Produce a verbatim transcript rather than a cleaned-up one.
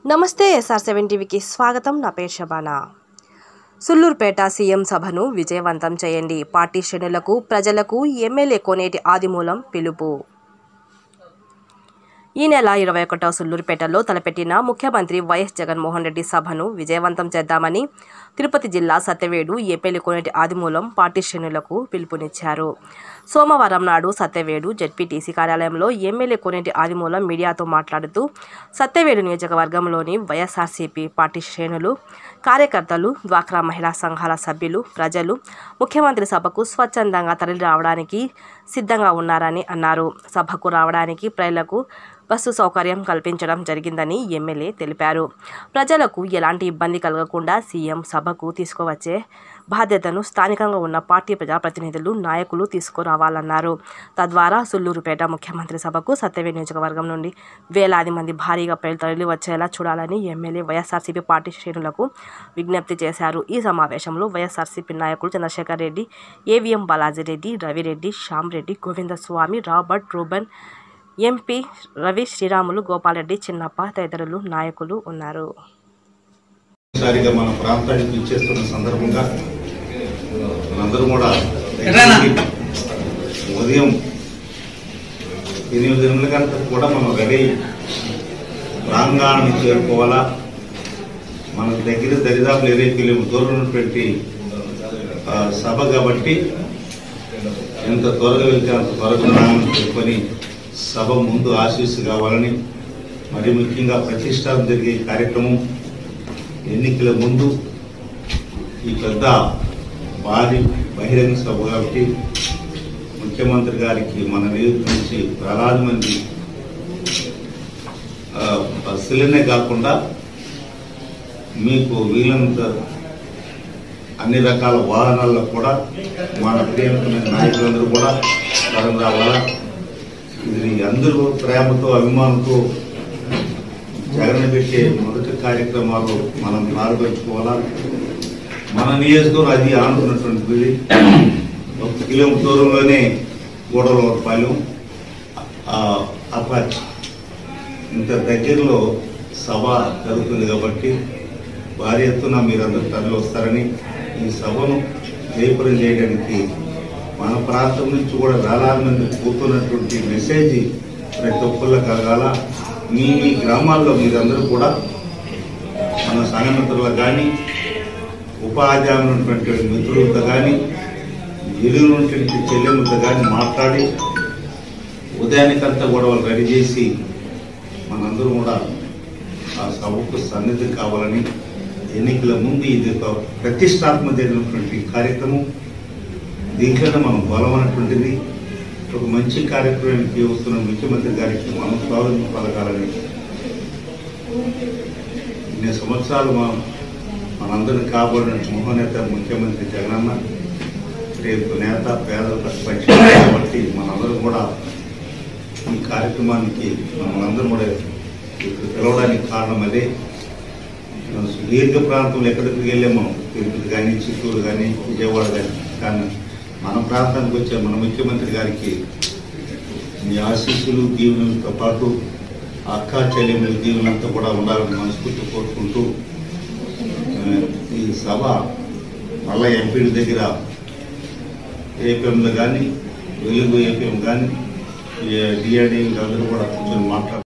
నమస్తే SR seven టీవీకి స్వాగతం. నా పేరు శబానా. సుళ్లూరుపేట సీఎం సభను విజయవంతం చేయండి. పార్టీ శ్రేణులకు, ప్రజలకు ఎమ్మెల్యే కోనేటి ఆదిమూలం పిలుపు. ఈ నెల ఇరవై ఒకటవ సుళ్లూరుపేటలో తలపెట్టిన ముఖ్యమంత్రి వైఎస్ జగన్మోహన్ రెడ్డి సభను విజయవంతం చేద్దామని తిరుపతి జిల్లా సత్యవేడు ఎమ్మెల్యే కోనేటి ఆదిమూలం పార్టీ శ్రేణులకు పిలుపునిచ్చారు. సోమవారం నాడు సత్యవేడు జెడ్పీటీసీ కార్యాలయంలో ఎమ్మెల్యే కోనేటి ఆదిమూలం మీడియాతో మాట్లాడుతూ సత్యవేడు నియోజకవర్గంలోని వైఎస్ఆర్సీపీ పార్టీ శ్రేణులు, కార్యకర్తలు, డ్వాక్రా మహిళా సంఘాల సభ్యులు, ప్రజలు ముఖ్యమంత్రి సభకు స్వచ్ఛందంగా తరలి రావడానికి సిద్ధంగా ఉన్నారని అన్నారు. సభకు రావడానికి ప్రజలకు బస్సు సౌకర్యం కల్పించడం జరిగిందని ఎమ్మెల్యే తెలిపారు. ప్రజలకు ఎలాంటి ఇబ్బంది కలగకుండా సీఎం సభకు తీసుకువచ్చే బాధ్యతను స్థానికంగా ఉన్న పార్టీ ప్రజాప్రతినిధులు, నాయకులు తీసుకురావాలన్నారు. తద్వారా సుళ్లూరుపేట ముఖ్యమంత్రి సభకు సత్యవేడు నియోజకవర్గం నుండి వేలాది మంది భారీగా ప్రజలు తరలి వచ్చేలా చూడాలని ఎమ్మెల్యే వైఎస్ఆర్సీపీ పార్టీ శ్రేణులకు విజ్ఞప్తి చేశారు. ఈ సమావేశంలో వైఎస్ఆర్సీపీ నాయకులు Chandrasekhar Reddy, AVM Balaji Reddy, Ravi Reddy, Shyam Reddy, Govindaswamy, Robert, Reuben, MP Ravi, Sriramulu, Gopala Reddy, Chinnappa తదితరులు నాయకులు ఉన్నారు. మన ప్రాంతానికి ఇచ్చేస్తున్న సందర్భంగా మనందరూ కూడా ఉదయం ఎనిమిది గంటల గంటలకు కూడా మనం రెడీ ప్రాంగణాన్ని చేరుకోవాలా. మన దగ్గర దరిదాపులు ఇరవై కిలోమీటర్ దూరం ఉన్నటువంటి సభ కాబట్టి ఎంత త్వరగా వెళ్తే అంత త్వరగా ప్రాంగణం చేరుకొని సభ ముందు ఆశీస్సు కావాలని, మరి ముఖ్యంగా ప్రతిష్టాపన జరిగే కార్యక్రమం ఎన్నికల ముందు ఈ పెద్ద భారీ బహిరంగ సభ కాబట్టి ముఖ్యమంత్రి గారికి మన నియోజకవర్గం నుంచి వేలాది మంది బస్సులనే కాకుండా మీకు వీలైనంత అన్ని రకాల వాహనాల్లో కూడా మన ప్రియమైన నాయకులందరూ కూడా తరం రావాలా. ఇది అందరూ ప్రేమతో, అభిమానంతో జగన్ పెట్టే మొదటి కార్యక్రమాలు మనం ప్రారంభించుకోవాలా. మన నియోజకవర్గం అది ఆనుకున్నటువంటిది. ఒక కిలోమీటర్ దూరంలోనే గూడలపాలెం, అపాచ్, ఇంత దగ్గరలో సభ జరుగుతుంది కాబట్టి భారీ ఎత్తున మీరందరూ తరలి వస్తారని, ఈ సభను జయప్రదం చేయడానికి మన ప్రాంతం నుంచి కూడా వేలాది మంది కూతున్నటువంటి మెసేజ్ ప్రతి ఒక్కళ్ళు కలగాల. మీ మీ గ్రామాల్లో మీరందరూ కూడా మన సంఘమిత్రులు కానీ, ఉపాధ్యాయులు ఉన్నటువంటి మిత్రులతో కానీ, ఇల్లు ఉన్నటువంటి చెల్లెములతో కానీ మాట్లాడి ఉదయానికంతా కూడా వాళ్ళు రెడీ చేసి మనందరూ కూడా ఆ సభకు సన్నిధి కావాలని, ఎన్నికల ముందు ఇది ఒక ప్రతిష్టాత్మకమైనటువంటి కార్యక్రమం. దీంట్లోనే మనం బలమైనటువంటిది ఒక మంచి కార్యక్రమానికి వస్తున్న ముఖ్యమంత్రి గారికి మనం స్వాగతం పలకాలని, ఇన్ని సంవత్సరాలు మనం మనందరినీ కాబడిన మహోనేత ముఖ్యమంత్రి జగనన్న రేపు నేత పేదల పక్షం కాబట్టి మనందరం కూడా ఈ కార్యక్రమానికి మనందరం కూడా ఇక్కడ పిలవడానికి కారణం అదే. సుదీర్ఘ ప్రాంతంలో ఎక్కడికి వెళ్ళే మనం తిరుపతి కానీ, చిత్తూరు కానీ, విజయవాడ కానీ, కానీ మన ప్రాంతానికి వచ్చే మన ముఖ్యమంత్రి గారికి మీ ఆశీస్సులు, దీవెనలతో పాటు అక్క చెల్లెముల దీవెనంతా కూడా ఉండాలని మనస్ఫూర్తి కోరుకుంటూ ఈ సభ మళ్ళా ఎంపీల దగ్గర ఏపీఎంలో కానీ, వెలుగు ఏపీఎం కానీ, డిఆర్డీ అందరూ కూడా కూర్చొని మాట్లాడుతున్నారు.